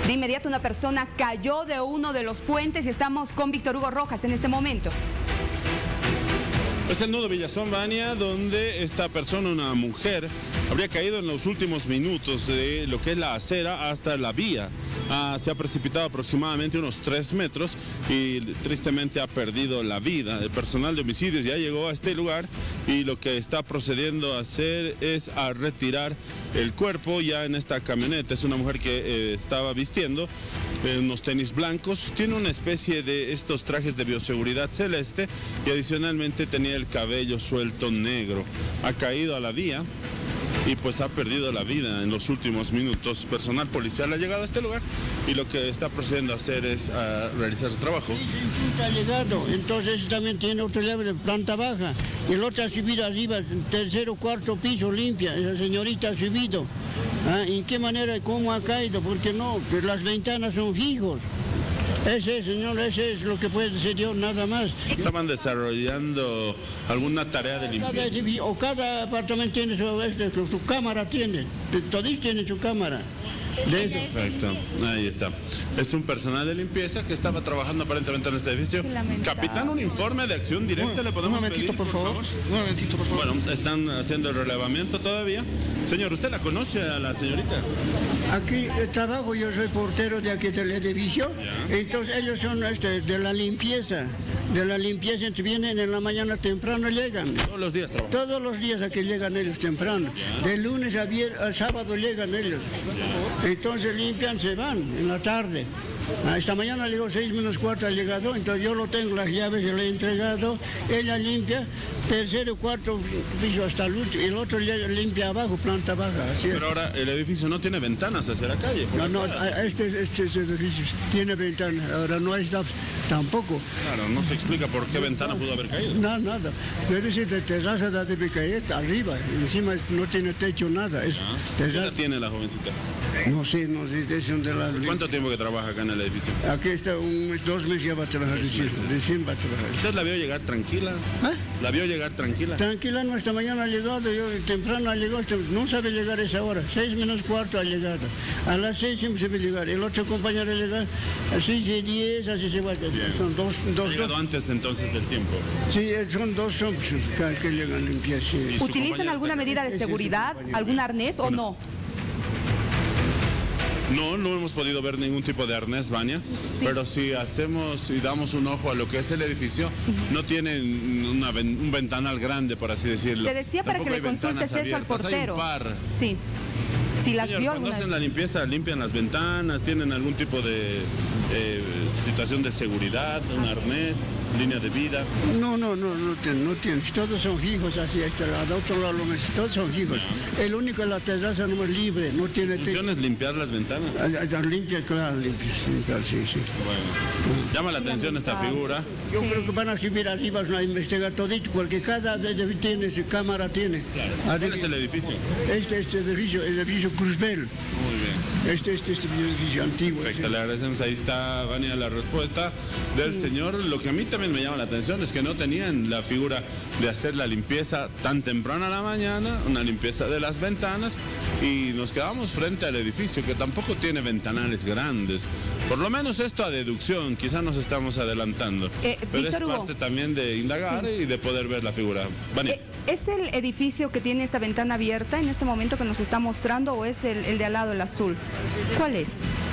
De inmediato una persona cayó de uno de los puentes y estamos con Víctor Hugo Rojas en este momento. Es el nudo Villazón, Vania, donde esta persona, una mujer, habría caído en los últimos minutos de lo que es la acera hasta la vía. Se ha precipitado aproximadamente unos 3 metros y tristemente ha perdido la vida. El personal de homicidios ya llegó a este lugar y lo que está procediendo a hacer es a retirar el cuerpo ya en esta camioneta. Es una mujer que estaba vistiendo unos tenis blancos, tiene una especie de estos trajes de bioseguridad celeste y adicionalmente tenía el cabello suelto negro. Ha caído a la vía y pues ha perdido la vida en los últimos minutos. Personal policial ha llegado a este lugar y lo que está procediendo a hacer es a realizar su trabajo. Sí, ha llegado, entonces también tiene otro llave de planta baja. Y el otro ha subido arriba, tercero, cuarto piso, limpia. Esa señorita ha subido. ¿En qué manera, cómo ha caído? Porque no, pues las ventanas son fijos. Ese, señor, ese es lo que puede ser yo, nada más. ¿Estaban desarrollando alguna tarea de limpieza? Cada apartamento tiene su cámara, todos tienen su cámara. Perfecto, ahí está. Es un personal de limpieza que estaba trabajando aparentemente en este edificio. Capitán, un informe de acción directa le podemos pedir, por favor. Un momentito, por favor. Bueno, están haciendo el relevamiento todavía. Señor, ¿usted la conoce a la señorita? Aquí trabajo, yo soy portero de aquí del edificio. Ya. Entonces ellos son de la limpieza. De la limpieza, entonces vienen en la mañana temprano, llegan. ¿Todos los días trabajan? Todos los días aquí llegan ellos temprano. Ya. De lunes a sábado llegan ellos. Ya. Entonces limpian, se van en la tarde. Esta mañana llegó 6 menos cuarto, ha llegado, entonces yo lo tengo, las llaves, yo le he entregado, ella limpia, tercero, cuarto piso hasta el último, y el otro limpia abajo, planta baja. Así. Pero ahora el edificio no tiene ventanas hacia la calle. No, este edificio tiene ventanas, ahora no hay tampoco. Claro, no se explica por qué ventana pudo haber caído. No, nada, debe decir de terraza debe caer arriba, encima no tiene techo, nada. ¿Qué edad tiene la jovencita? No sé, es de la... ¿Cuánto tiempo que trabaja acá en el edificio? Aquí está 2 meses ya va a trabajar, recién va a trabajar. ¿Usted la vio llegar tranquila? ¿La vio llegar tranquila? Tranquila, no, esta mañana ha llegado, yo temprano ha llegado, no sabe llegar a esa hora, 6 menos cuarto ha llegado. A las 6 siempre se va a llegar, el otro compañero ha llegado a 6 y 10, así se va. Son dos. ¿Ha llegado antes entonces del tiempo? Sí, son dos que llegan limpias. Sí. ¿Utilizan alguna medida de seguridad, algún arnés o no? No hemos podido ver ningún tipo de arnés, Vania, sí. Pero si hacemos y damos un ojo a lo que es el edificio, no tiene un ventanal grande, por así decirlo. Te decía para que le consultes eso al portero. Hay un par. Sí. Si las Señor, vio cuando hacen vez. la limpieza, limpian las ventanas, tienen algún tipo de situación de seguridad, un arnés, línea de vida. No tienen. Todos son fijos así, al otro lado, todos son fijos. No. El único en la terraza no es libre, no tiene... ¿La función es limpiar las ventanas? Limpiar, claro, limpiar, sí. Bueno, llama la atención esta figura. Yo creo que van a subir arriba a investigar todito, porque cada edificio tiene su cámara, tiene. Claro. ¿Cuál es el edificio? Este edificio, el edificio Cruzbel. Muy bien. Este edificio antiguo. Perfecto, le agradecemos. Ahí está, Vania, la respuesta del señor. Lo que a mí también me llama la atención es que no tenían la figura de hacer la limpieza tan temprano a la mañana, una limpieza de las ventanas, y nos quedamos frente al edificio que tampoco tiene ventanales grandes. Por lo menos esto a deducción, quizás nos estamos adelantando. Pero Víctor Hugo, es parte también de indagar y de poder ver la figura. Vania. ¿Es el edificio que tiene esta ventana abierta en este momento que nos está mostrando o es el de al lado, el azul? ¿Cuál es?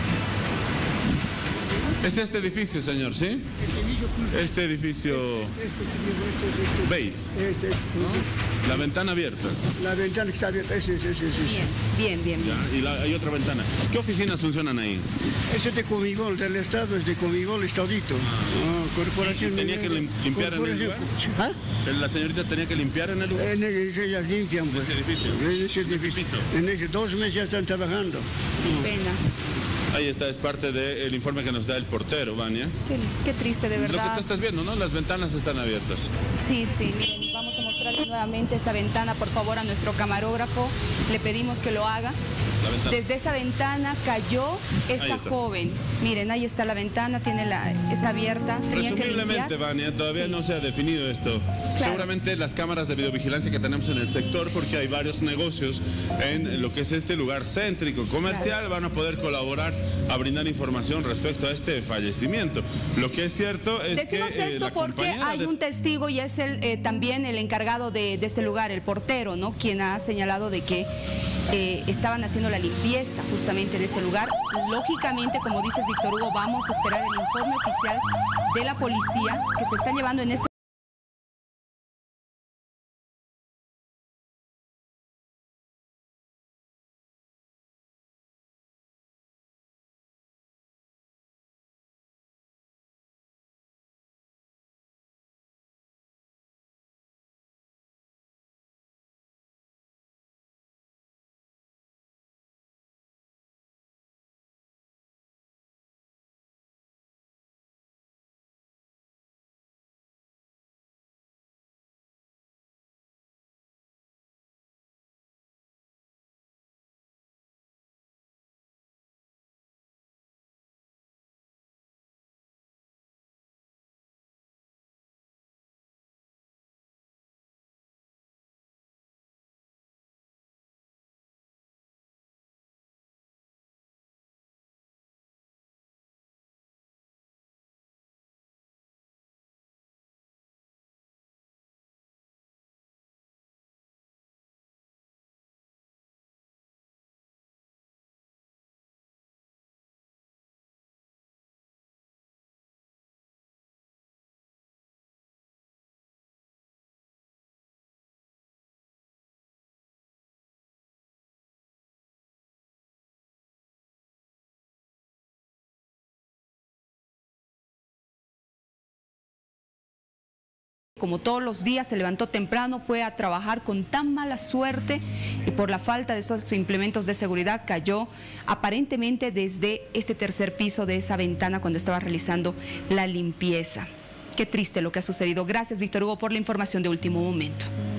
Es este edificio, señor, ¿sí? Este edificio... ¿Veis? ¿No? La ventana abierta. La ventana está abierta, sí. Bien. Ya, y hay otra ventana. ¿Qué oficinas funcionan ahí? Ese es de Comigol, del Estado, es de Comigol, es todito. Corporación... ¿Tenía que limpiar en el lugar? ¿La señorita tenía que limpiar en el lugar? Ellas limpian, pues. ¿En ese edificio? En ese edificio. En ese 2 meses ya están trabajando. Qué pena. Ahí está, es parte del informe que nos da el portero, Vania. Qué triste, de verdad. Lo que tú estás viendo, ¿no? Las ventanas están abiertas. Sí, miren, vamos a mostrarle nuevamente esta ventana, por favor, a nuestro camarógrafo. Le pedimos que lo haga. la ventana. Desde esa ventana cayó esta joven. Miren, ahí está la ventana, está abierta. Presumiblemente, Vania, todavía no se ha definido esto. Claro. Seguramente las cámaras de videovigilancia que tenemos en el sector, porque hay varios negocios en lo que es este lugar céntrico comercial, van a poder colaborar a brindar información respecto a este fallecimiento. Lo que es cierto es Decimos que esto porque hay un testigo y es también el encargado de este lugar, el portero, ¿no? Quien ha señalado de que estaban haciendo la limpieza justamente de ese lugar. Lógicamente, como dices, Víctor Hugo, vamos a esperar el informe oficial de la policía que se está llevando en este como todos los días, se levantó temprano, fue a trabajar con tan mala suerte y por la falta de estos implementos de seguridad cayó aparentemente desde este tercer piso de esa ventana cuando estaba realizando la limpieza. Qué triste lo que ha sucedido. Gracias, Víctor Hugo, por la información de último momento.